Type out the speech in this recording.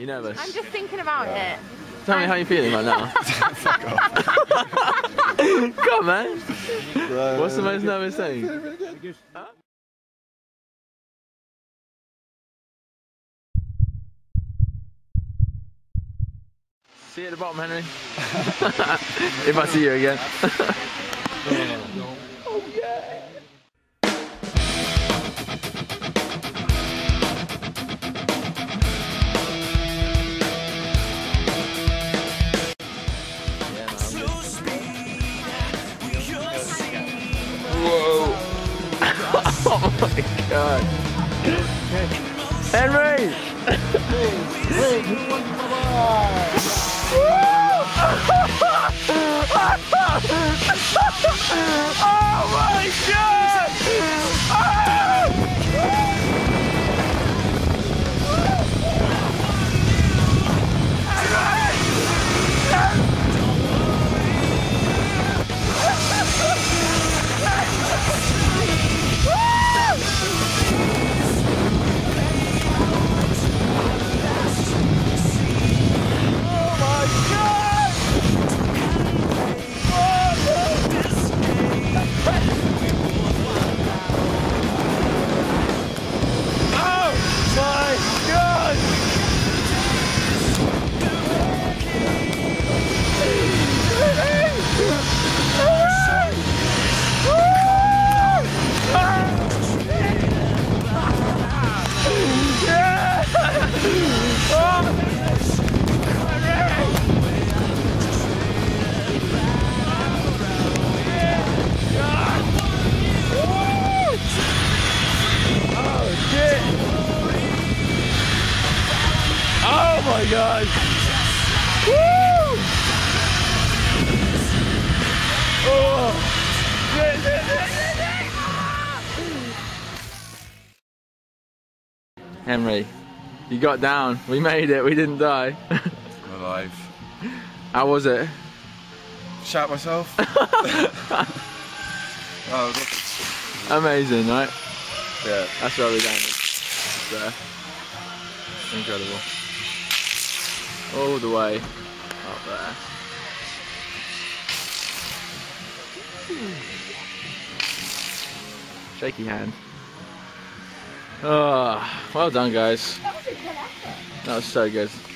You nervous? I'm just thinking about it. Tell me how you're feeling right now. Fuck off. Come on, man. What's the most nervous thing? Huh? See you at the bottom, Henry. If I see you again. Oh yeah! Whoa! Oh my god! Henry! Hey, who wants to buy? Oh my god! Oh my god! Woo! Oh! Henry, you got down. We made it. We didn't die. I'm alive. How was it? Shat myself. Oh, amazing, right? yeah. That's where we landed. There. Incredible. All the way up there. Shaky hand. Oh, well done, guys. That was so good.